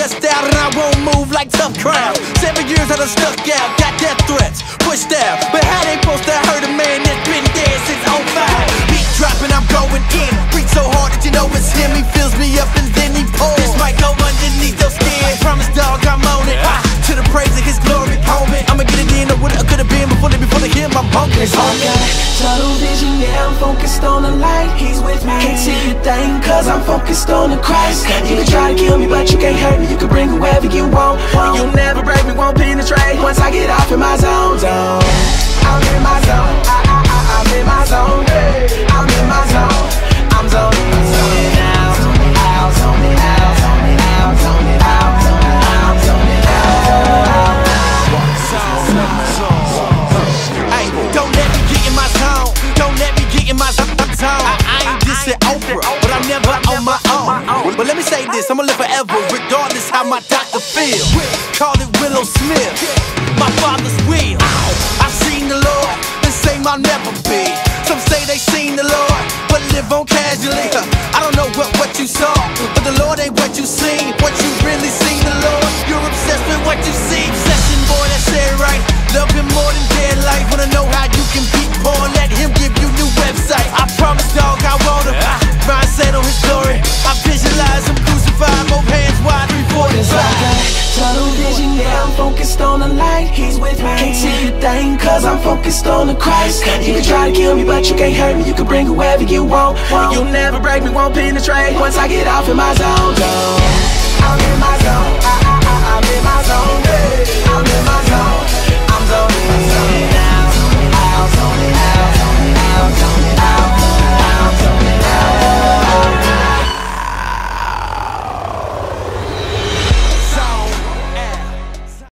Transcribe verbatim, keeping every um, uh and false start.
stressed out and I won't move like tough crowd. Seven years I done stuck out, got death threats, pushed out. But how they supposed to hurt a man that's been dead since oh five? Beat dropping, I'm going in. Breathe so hard that you know it's him. He fills me up and then he pours. This might go underneath your skin. I promise, dog, I'm on it. Ah, to the praise of his glory, homie. I'ma get it in or what it could have been before they before they hear my bunker. I got tunnel vision, yeah, I'm focused on the light. He's with me. Can't see a thing, cause I'm focused on the Christ. You can try to kill me, but you can't hurt me. You can bring whoever you want. You'll never break me, won't penetrate. Once I get off in my zone, zone. I'm in my zone. I, I, I, I'm in my zone. I'm in my zone. I'm zoning in, zoning out, zoning out, zoning out, zoning out, zoning out, zoning out, zoning out. Hey, don't let me get in my zone. Don't let me get in my zone. I, I ain't just an Oprah, but I'm never on my own. But let me say this, I'ma live forever, regardless how my doctor feel. Call it Willow Smith, my father's will. I've seen the Lord, the same I'll never be. Some say they seen the Lord, but live on casually. I don't know what, what you saw, but the Lord ain't what you seen. What you really seen the Lord, you're obsessed with what you see. Obsession, boy, that's it right. Love him more than dead life. Wanna know how you can be poor, let him give you new website. I promise, dog, I want him. Mindset on his glory. I visualize him crucified, both hands wide, three forty-five. I got tunnel vision, yeah, I'm focused on the light. He's with me. Can't see a thing, cause I'm focused on the Christ. You can try to kill me, but you can't hurt me. You can bring whoever you want. You'll never break me, won't penetrate. Once I get off in my zone, zone. I'm in my zone. I, I, I, I'm in my zone. I'm in my zone.